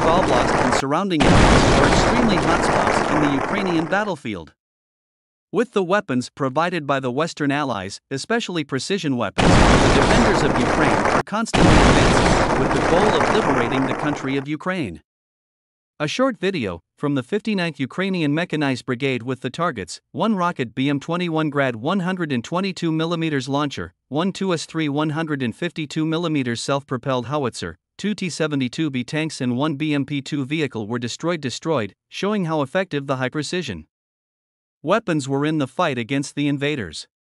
Oblast and surrounding areas are extremely hotspots in the Ukrainian battlefield. With the weapons provided by the Western allies, especially precision weapons, the defenders of Ukraine are constantly advancing with the goal of liberating the country of Ukraine. A short video from the 59th Ukrainian Mechanized Brigade with the targets: 1 Rocket BM-21 Grad 122mm launcher, 1 2S-3 152mm self-propelled howitzer, 2 T-72B tanks and 1 BMP-2 vehicle were destroyed, showing how effective the high-precision weapons were in the fight against the invaders.